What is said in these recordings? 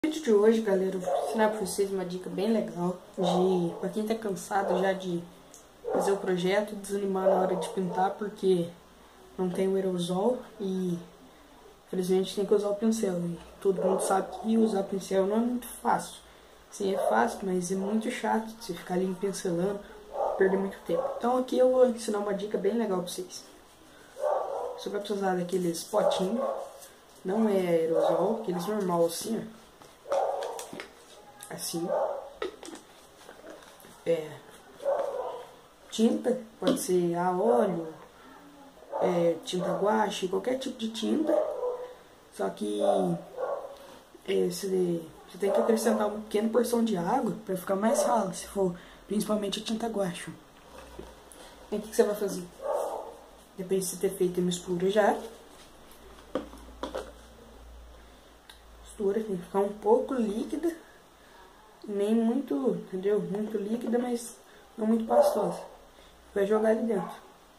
No vídeo de hoje, galera, eu vou ensinar pra vocês uma dica bem legal pra quem tá cansado já de fazer o projeto, desanimar na hora de pintar porque não tem o aerosol e infelizmente tem que usar o pincel. E todo mundo sabe que usar pincel não é muito fácil. Sim, é fácil, mas é muito chato de você ficar ali pincelando, perder muito tempo. Então aqui eu vou ensinar uma dica bem legal pra vocês. Você vai precisar daqueles potinhos, não é aerosol, aqueles normal assim, ó. Assim, tinta, pode ser a óleo, tinta guache, qualquer tipo de tinta, só que você tem que acrescentar uma pequena porção de água para ficar mais ralo, se for principalmente a tinta guache. E o que você vai fazer? Depois de você ter feito a mistura já, mistura tem que ficar um pouco líquida, nem muito, entendeu? Muito líquida, mas não muito pastosa. Vai jogar ali dentro.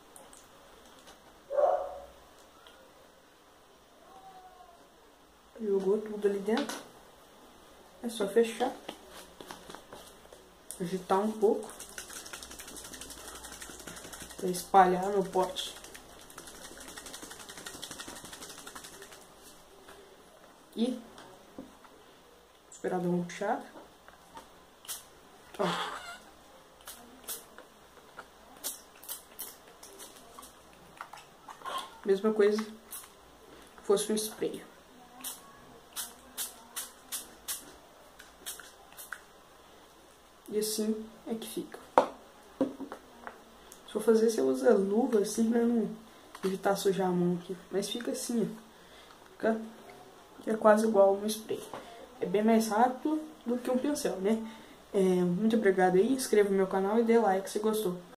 Jogou tudo ali dentro. É só fechar. Agitar um pouco. Para espalhar no pote. E esperar dar uma puxada. Ó. Mesma coisa se fosse um spray. E assim é que fica. Se for fazer, você usa luva assim pra não evitar sujar a mão aqui. Mas fica assim, ó. Fica quase igual um spray. É bem mais rápido do que um pincel, né? Muito obrigado aí, inscreva no meu canal e dê like se gostou.